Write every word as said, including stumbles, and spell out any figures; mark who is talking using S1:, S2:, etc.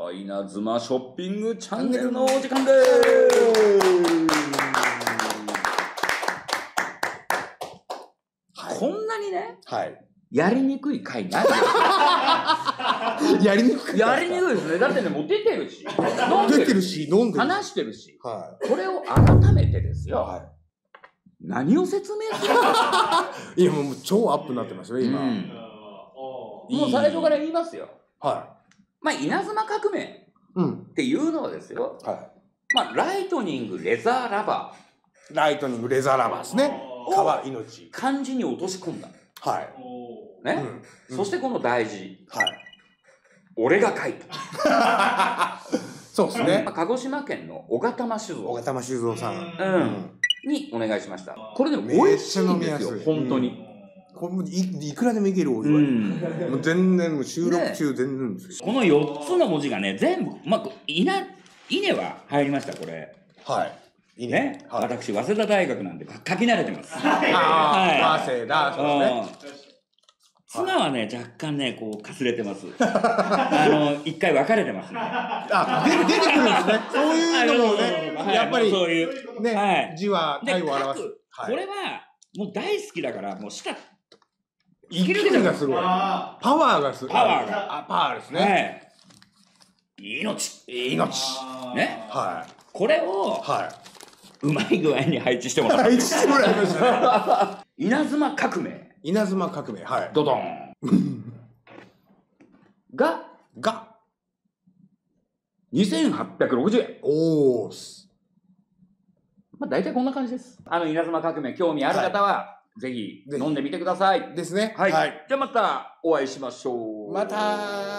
S1: た稲妻ショッピングチャンネルのお時間でーす。こんなにね、はい、やりにくい回ない
S2: やりにくい
S1: やりにくいですね。だってね、もう出てるし、
S2: 飲んでるし、飲んでるし、
S1: 話してるし、
S2: はい、
S1: これを改めてですよ、はい、何を説明するか
S2: いや、もう超アップになってますよ、今。うん、
S1: もう最初から言いますよ。
S2: はい。ま
S1: あ、稲妻革命っていうのはですよ、うん、はい、まあ、ライトニングレザーラバ
S2: ー。ライトニングレザーラバーですね。皮、命。
S1: 漢字に落とし込んだ。はい。ね、うん、そしてこの大字。はい。俺が書いた。
S2: そうですね。
S1: 鹿児島県の小形間酒造。
S2: 小形間酒造さん。
S1: うん。にお願いしました。これね、美味しいんですよ、本当に。
S2: これ い, いくらでもいけるお湯は、うん、もう全然収録中全然です、
S1: ね、このよっつの文字がね全部まあ稲稲は入りましたこれ。
S2: はい
S1: 稲ね、はい、私早稲田大学なんで書き慣れてます。
S2: ああ早稲田そうですね。
S1: 妻はね若干ねこうかすれてます。あの一回分かれてます、ね。
S2: あ出てくるんですね。そういうのもねやっぱりそういうね、はい、字は体を表す。
S1: これはもう大好きだからもう舌
S2: 勢いがすごい。パワーがすごい。
S1: パワーが。
S2: あ、パワーですね。
S1: 命。
S2: 命。
S1: ね。
S2: はい。
S1: これを、はい。うまい具合に配置してもらった。
S2: 配置してもらいましたね。
S1: 稲妻革命。
S2: 稲妻革命。はい。
S1: ドドン。が、
S2: が、
S1: にせんはっぴゃくろくじゅうえん。
S2: おーす。
S1: まあ大体こんな感じです。あの稲妻革命興味ある方は、ぜひ飲んでみてください。
S2: ですね。
S1: はい。はい、じゃあまたお会いしましょう。
S2: また